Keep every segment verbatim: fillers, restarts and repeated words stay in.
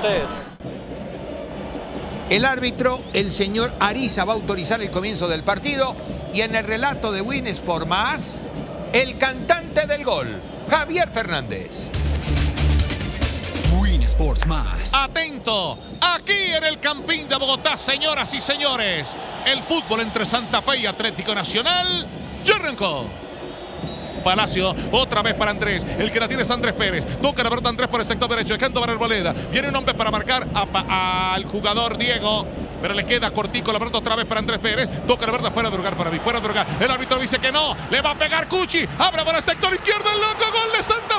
ustedes. El árbitro, el señor Ariza, va a autorizar el comienzo del partido. Y en el relato de Win Sport Más, el cantante del gol, Javier Fernández. Win Sports Más. Atento, aquí en el Campín de Bogotá, señoras y señores, el fútbol entre Santa Fe y Atlético Nacional ya arrancó. Palacio, otra vez para Andrés, el que la tiene es Andrés Pérez, toca la pelota Andrés por el sector derecho, dejando para Arboleda, viene un hombre para marcar a, al jugador Diego, pero le queda cortico la pelota otra vez para Andrés Pérez, toca la pelota fuera de lugar para mí, fuera de lugar, el árbitro dice que no, le va a pegar Cuchi, abre por el sector izquierdo, el loco, gol de Santa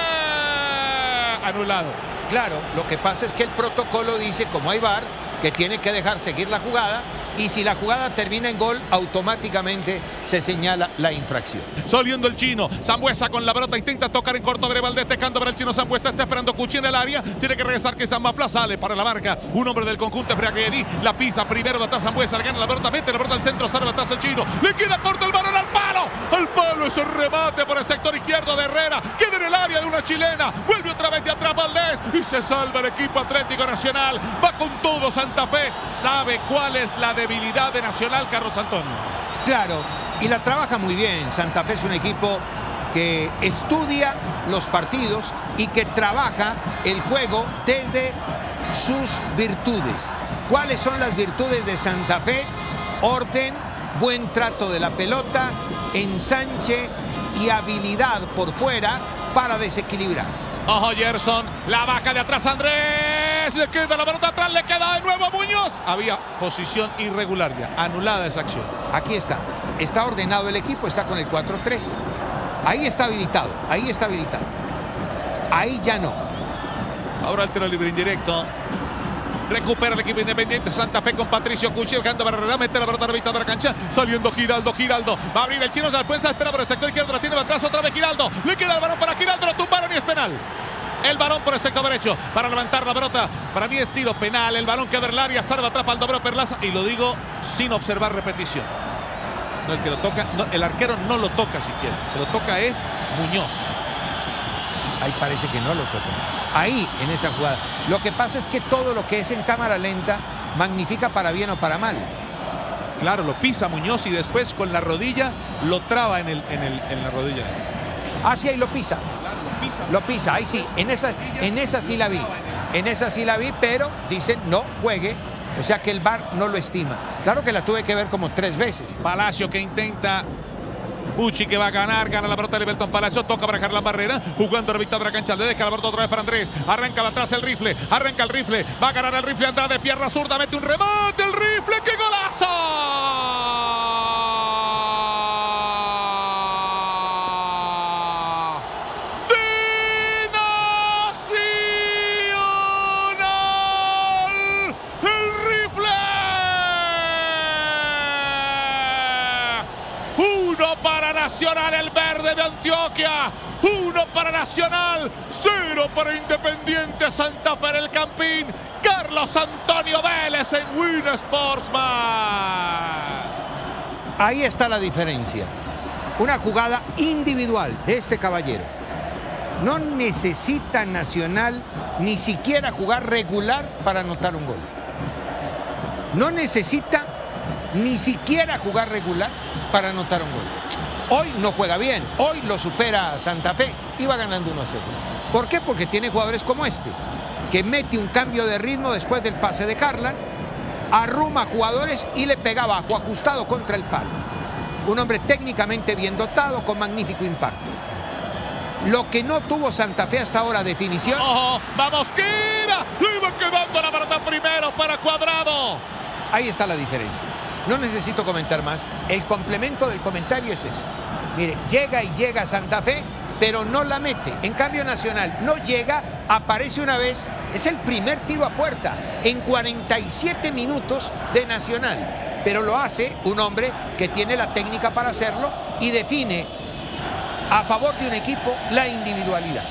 Fe, anulado. Claro, lo que pasa es que el protocolo dice, como hay V A R, que tiene que dejar seguir la jugada, y si la jugada termina en gol, automáticamente se señala la infracción. Saliendo el chino, Sambuesa con la pelota, intenta tocar en corto, Bre Valdés dejando para el chino Sambuesa, está esperando Cuchi en el área, tiene que regresar que Zambafla, sale para la marca, un hombre del conjunto Breagueri, la pisa, primero de atrás Sambuesa, le gana la pelota, mete la pelota al centro, salva atrás el chino, le queda corto el balón al palo, al palo, ese remate por el sector izquierdo de Herrera, queda en el área de una chilena, vuelve otra vez de atrás Valdés, y se salva el equipo Atlético Nacional, va con todo Santa Fe, sabe cuál es la debilidad de Nacional, Carlos Antonio. Claro, y la trabaja muy bien. Santa Fe es un equipo que estudia los partidos y que trabaja el juego desde sus virtudes. ¿Cuáles son las virtudes de Santa Fe? Orden, buen trato de la pelota, ensanche y habilidad por fuera para desequilibrar. Ojo Gerson, la baja de atrás Andrés, le queda la pelota atrás, le queda de nuevo a Muñoz. Había posición irregular ya, anulada esa acción. Aquí está, está ordenado el equipo, está con el cuatro tres. Ahí está habilitado, ahí está habilitado. Ahí ya no. Ahora el tiro libre indirecto. Recupera el equipo Independiente Santa Fe con Patricio Cuchi, dejando para Herrera, mete la pelota a la mitad de la cancha, saliendo Giraldo, Giraldo, va a abrir el chino, después espera por el sector izquierdo, la tiene atrás otra vez Giraldo, le queda el balón para Giraldo, lo tumbaron y es penal. El balón por el sector derecho para levantar la pelota, para mí es tiro penal, el balón queda en el área, salva atrás Baldomero Perlaza, y lo digo sin observar repetición. No, el que lo toca, no, el arquero no lo toca siquiera, el que lo toca es Muñoz. Ahí parece que no lo toca. Ahí, en esa jugada. Lo que pasa es que todo lo que es en cámara lenta magnifica para bien o para mal. Claro, lo pisa Muñoz y después con la rodilla lo traba en, el, en, el, en la rodilla. Ah, sí, ahí lo pisa. Claro, lo pisa. Lo pisa, ahí sí. En esa, en esa sí la vi. En esa sí la vi, pero dicen no juegue. O sea que el V A R no lo estima. Claro que la tuve que ver como tres veces. Palacio que intenta... Pucci que va a ganar, gana la pelota de Belton Palacio, toca para Carla Barrera, jugando la mitad de la cancha, le deja la pelota otra vez para Andrés, arranca atrás el rifle, arranca el rifle, va a ganar el rifle, Andrade de pierna zurda, mete un remate, el rifle, ¡qué golazo! Para Nacional, el verde de Antioquia, uno para Nacional, cero para Independiente Santa Fe en el Campín. Carlos Antonio Vélez en Win Sports Más. Ahí está la diferencia. Una jugada individual de este caballero. No necesita Nacional ni siquiera jugar regular para anotar un gol. No necesita ni siquiera jugar regular para anotar un gol. Hoy no juega bien, hoy lo supera Santa Fe y va ganando uno a cero. ¿Por qué? Porque tiene jugadores como este, que mete un cambio de ritmo después del pase de Harlan, arruma jugadores y le pega abajo, ajustado contra el palo. Un hombre técnicamente bien dotado, con magnífico impacto. Lo que no tuvo Santa Fe hasta ahora, definición. ¡Ojo! ¡Vamos, Kira! ¡Le iba quedando la pelota primero para Cuadrado! Ahí está la diferencia. No necesito comentar más. El complemento del comentario es eso. Mire, llega y llega Santa Fe, pero no la mete. En cambio Nacional no llega, aparece una vez. Es el primer tiro a puerta en cuarenta y siete minutos de Nacional. Pero lo hace un hombre que tiene la técnica para hacerlo y define a favor de un equipo la individualidad.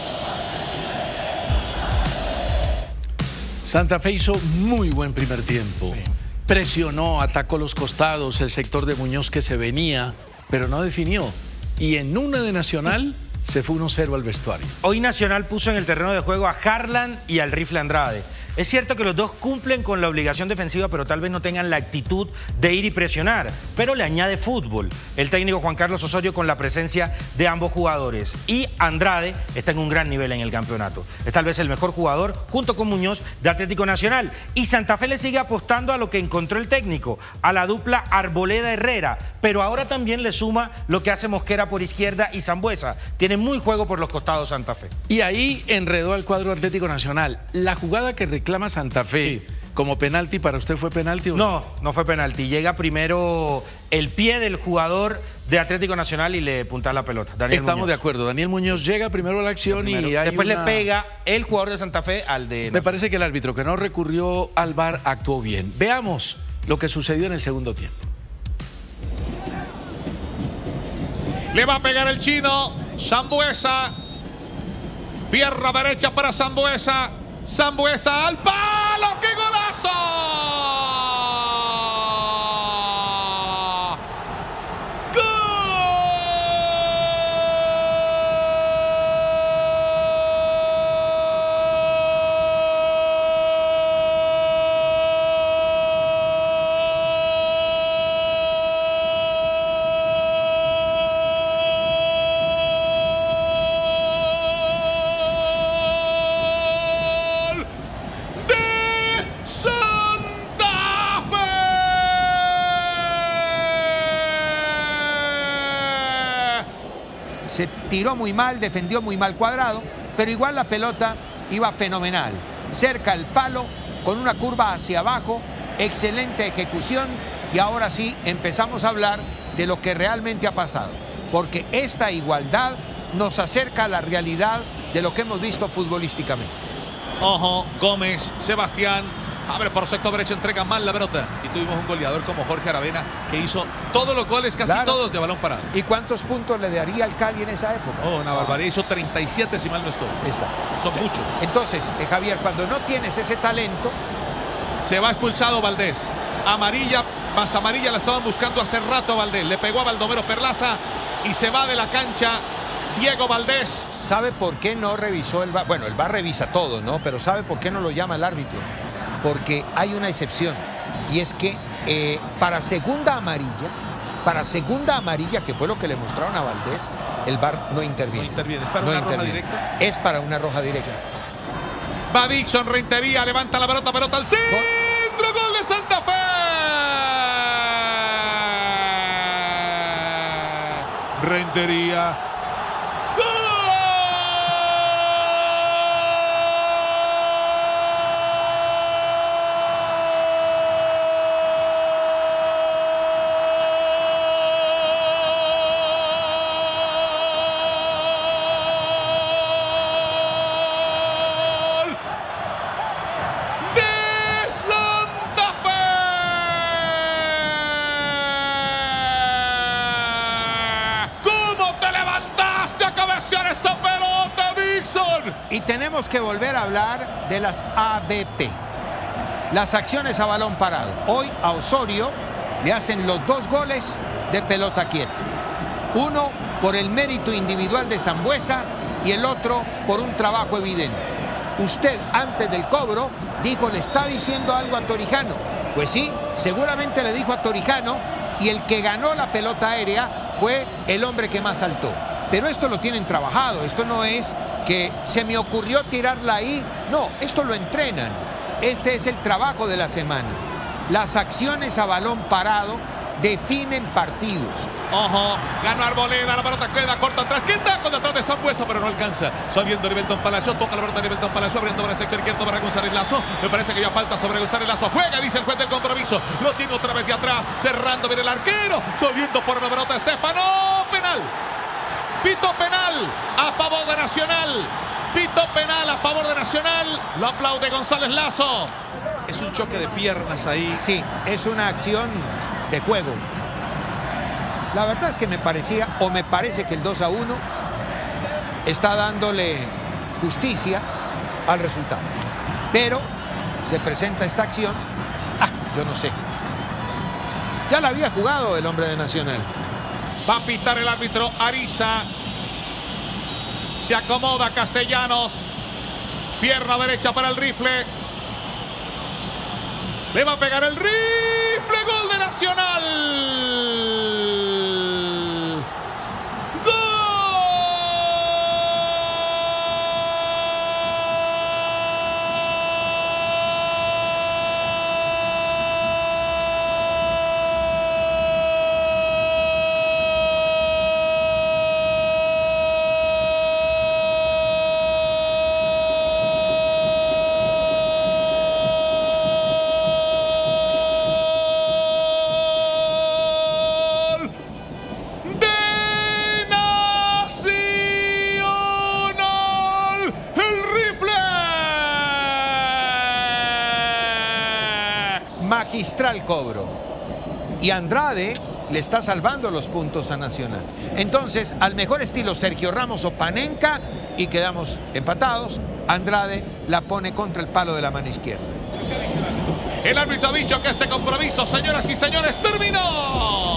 Santa Fe hizo muy buen primer tiempo. Presionó, atacó los costados, el sector de Muñoz que se venía, pero no definió. Y en una de Nacional se fue uno cero al vestuario. Hoy Nacional puso en el terreno de juego a Harlan y al Rifle Andrade. Es cierto que los dos cumplen con la obligación defensiva, pero tal vez no tengan la actitud de ir y presionar. Pero le añade fútbol el técnico Juan Carlos Osorio con la presencia de ambos jugadores. Y Andrade está en un gran nivel en el campeonato. Es tal vez el mejor jugador, junto con Muñoz, de Atlético Nacional. Y Santa Fe le sigue apostando a lo que encontró el técnico, a la dupla Arboleda-Herrera. Pero ahora también le suma lo que hace Mosquera por izquierda y Sambueza. Tiene muy juego por los costados Santa Fe. Y ahí enredó al cuadro Atlético Nacional. La jugada que reclama Santa Fe sí. como penalti, ¿para usted fue penalti o no? No, no fue penalti. Llega primero el pie del jugador de Atlético Nacional y le punta la pelota. Daniel Estamos Muñoz. de acuerdo. Daniel Muñoz llega primero a la acción primero. y hay Después una... le pega el jugador de Santa Fe al de... Me parece que el árbitro que no recurrió al V A R actuó bien. Veamos lo que sucedió en el segundo tiempo. Le va a pegar el chino, Sambueza. Pierna derecha para Sambueza. Sambueza al palo. ¡Qué golazo! Se tiró muy mal, defendió muy mal Cuadrado, pero igual la pelota iba fenomenal. Cerca al palo, con una curva hacia abajo, excelente ejecución y ahora sí empezamos a hablar de lo que realmente ha pasado. Porque esta igualdad nos acerca a la realidad de lo que hemos visto futbolísticamente. Ojo, Gómez, Sebastián, abre por sector derecho, entrega mal la pelota. Y tuvimos un goleador como Jorge Aravena que hizo todos los goles, casi claro. todos de balón parado. ¿Y cuántos puntos le daría al Cali en esa época? Oh, una barbaridad, hizo treinta y siete si mal no estoy. Exacto. Son muchos. Entonces, eh, Javier, cuando no tienes ese talento... Se va expulsado Valdés. Amarilla, más amarilla la estaban buscando hace rato a Valdés. Le pegó a Baldomero Perlaza y se va de la cancha Diego Valdés. ¿Sabe por qué no revisó el V A R? Bueno, el V A R revisa todo, ¿no? Pero ¿sabe por qué no lo llama el árbitro? Porque hay una excepción. Y es que eh, para segunda amarilla, para segunda amarilla, que fue lo que le mostraron a Valdés, el V A R no interviene. No interviene. ¿Es para no una interviene. roja directa? Es para una roja directa. Va Dixon, Rentería, levanta la pelota, pelota al centro, gol de Santa Fe. Rentería. Esa pelota, Dixon. Y tenemos que volver a hablar de las A B P, las acciones a balón parado. Hoy a Osorio le hacen los dos goles de pelota quieta. Uno por el mérito individual de Sambueza y el otro por un trabajo evidente. Usted antes del cobro dijo, le está diciendo algo a Torijano. Pues sí, seguramente le dijo a Torijano y el que ganó la pelota aérea fue el hombre que más saltó. Pero esto lo tienen trabajado, esto no es que se me ocurrió tirarla ahí, no, esto lo entrenan. Este es el trabajo de la semana. Las acciones a balón parado definen partidos. Ojo, ganó Arboleda, la pelota queda corta atrás, queda con detrás de Sambueza, pero no alcanza. Saliendo Nivelton Palacio, toca la pelota de Nivelton Palacio, abriendo para el sector izquierdo para González Lazo. Me parece que ya falta sobre González Lazo. Juega, dice el juez del compromiso. Lo tiene otra vez de atrás, cerrando bien el arquero. Saliendo por la pelota Estefano, penal. Pito penal a favor de Nacional. Pito penal a favor de Nacional. Lo aplaude González Lazo. Es un choque de piernas ahí. Sí, es una acción de juego. La verdad es que me parecía, o me parece que el dos a uno está dándole justicia al resultado. Pero se presenta esta acción. Ah, yo no sé. Ya la había jugado el hombre de Nacional. Va a pitar el árbitro Ariza. Se acomoda Castellanos. Pierna derecha para el rifle. Le va a pegar el rifle. Gol de Nacional. ¡Gol! Magistral cobro. Y Andrade le está salvando los puntos a Nacional. Entonces, al mejor estilo Sergio Ramos o Panenka, y quedamos empatados. Andrade la pone contra el palo de la mano izquierda. El árbitro ha dicho que este compromiso, señoras y señores, terminó.